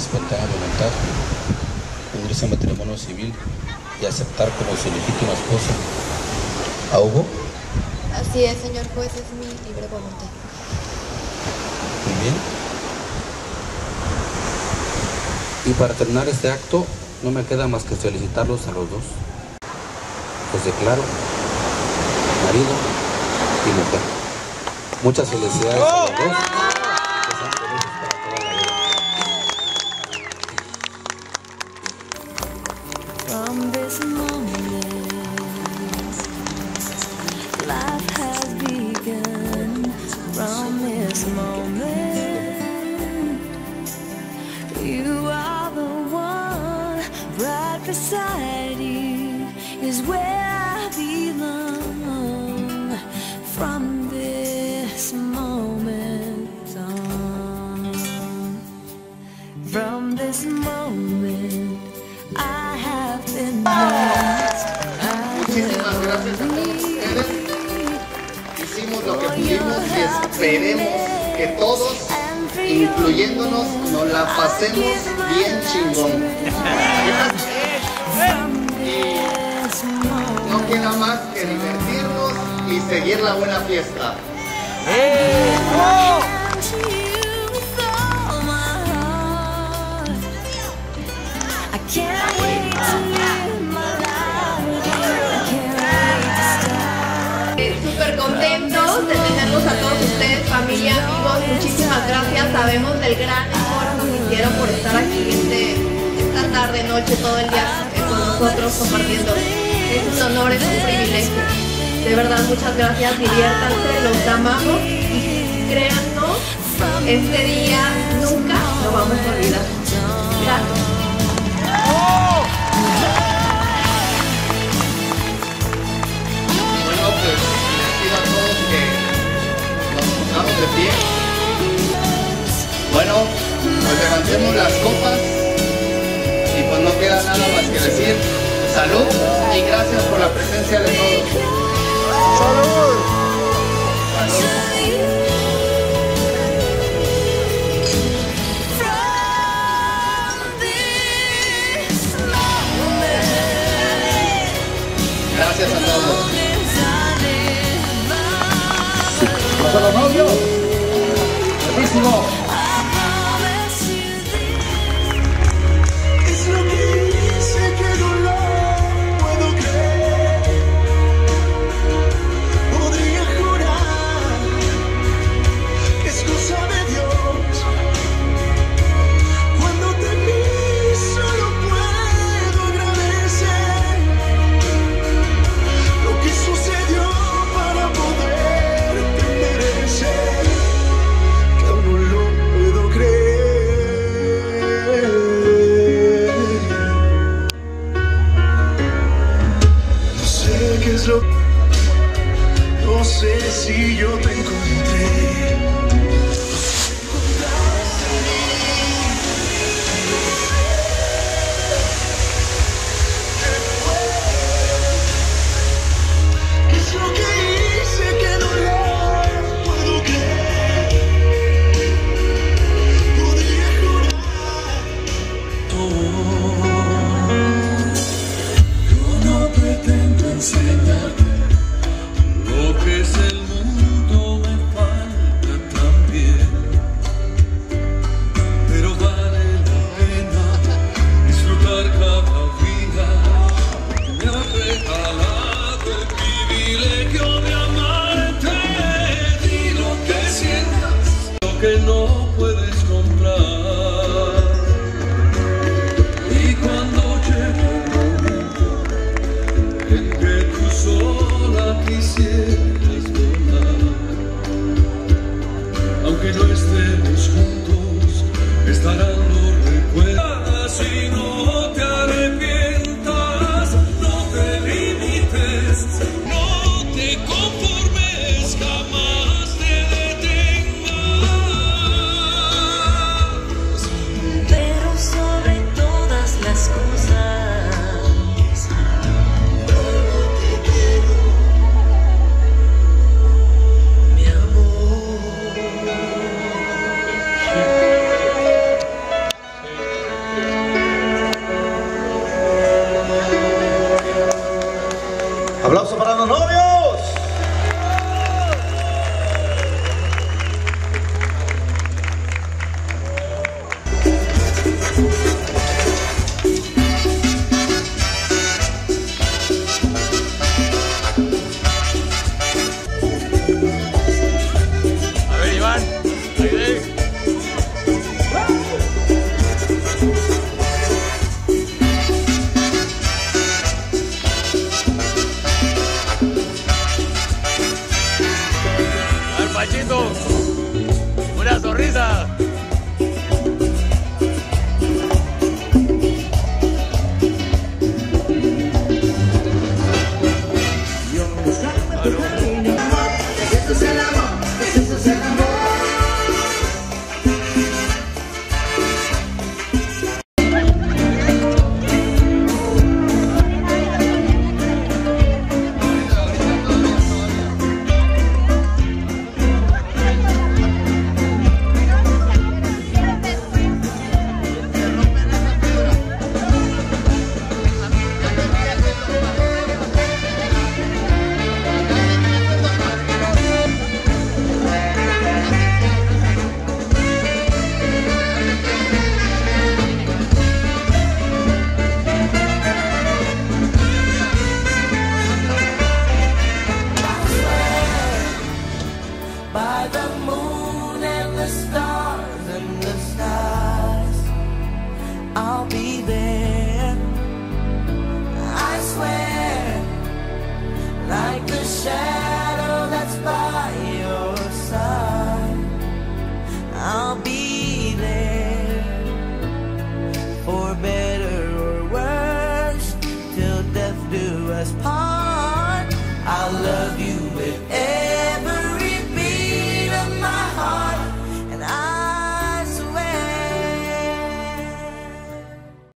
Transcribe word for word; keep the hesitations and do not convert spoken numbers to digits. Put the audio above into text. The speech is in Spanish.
espontánea voluntad unirse a matrimonio civil y aceptar como su legítima esposa a Hugo? Así es, señor juez, es mi libre voluntad. Muy bien. Y para terminar este acto, no me queda más que felicitarlos a los dos. Los declaro marido y mujer. Muchas felicidades a los dos. Que sean felices para toda la vida. From this moment, life has begun. From this moment, you are the one. Right beside you is where I belong. From this moment on, from this moment, I have been blessed. Muchísimas gracias a todos ustedes. Hicimos lo que pudimos y esperemos que todos, incluyéndonos, nos la pasemos bien chingón. Y no queda más que divertirnos y seguir la buena fiesta. Súper contentos de tenerlos a todos ustedes, familia, amigos. Muchísimas gracias. Sabemos del gran esfuerzo que hicieron por estar aquí este, esta tarde, noche, todo el día eh, con nosotros compartiendo. Es un honor, es un privilegio. De verdad, muchas gracias. Diviértanse, los amamos y créannos, este día nunca lo vamos a olvidar. Gracias. Bueno, pues les pido a todos que nos pongamos de pie. Bueno, pues levantemos las copas y pues no queda nada más que decir salud y gracias por la presencia de todos. ¡Salud! ¡Salud! Gracias a todos. ¡Vamos a los novios! ¡Buenísimo! Es lo que dice que no lo puedo creer. Podría jurar que es cosa de Dios. Cuando te vi solo puedo agradecer lo que sucedió para poderte merecer, que aún no lo puedo creer. No sé qué es lo, no sé si yo te encontré. ¿Qué es lo que hice que no lo puedo creer? Podría jurar. Yo no pretendo enseñarte lo que es el mundo, me falta también. Pero vale la pena disfrutar cada vida que me ha regalado el privilegio de amarte. Di lo que sientas, lo que no puedes comprar. Y the stars and the skies, I'll be there, I swear, like the shadow that's by your side, I'll be there, for better or worse, till death do us part.